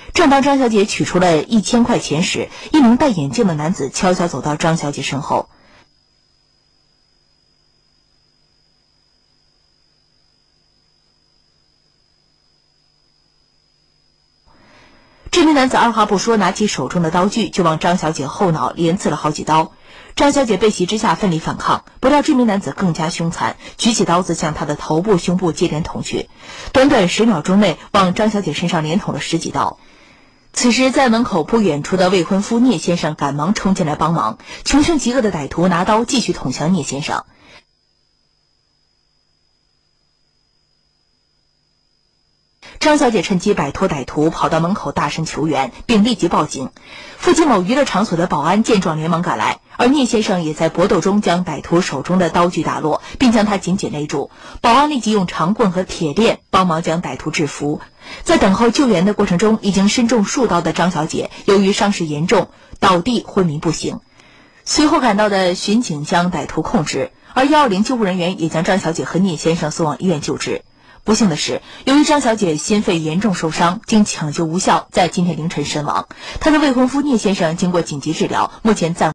正当张小姐取出了1000块钱时，一名戴眼镜的男子悄悄走到张小姐身后。这名男子二话不说，拿起手中的刀具就往张小姐后脑连刺了好几刀。张小姐被袭之下奋力反抗，不料这名男子更加凶残，举起刀子向她的头部、胸部接连捅去，短短10秒钟内往张小姐身上连捅了10几刀。此时，在门口不远处的未婚夫聂先生赶忙冲进来帮忙，穷凶极恶的歹徒拿刀继续捅向聂先生。张小姐趁机摆脱歹徒，跑到门口大声求援，并立即报警。附近某娱乐场所的保安见状连忙赶来，而聂先生也在搏斗中将歹徒手中的刀具打落，并将他紧紧勒住。保安立即用长棍和铁链帮忙将歹徒制服。在等候救援的过程中，已经身中数刀的张小姐由于伤势严重，倒地昏迷不醒。随后赶到的巡警将歹徒控制，而120救护人员也将张小姐和聂先生送往医院救治。不幸的是，由于张小姐心肺严重受伤，经抢救无效，在今天凌晨身亡。她的未婚夫聂先生经过紧急治疗，目前暂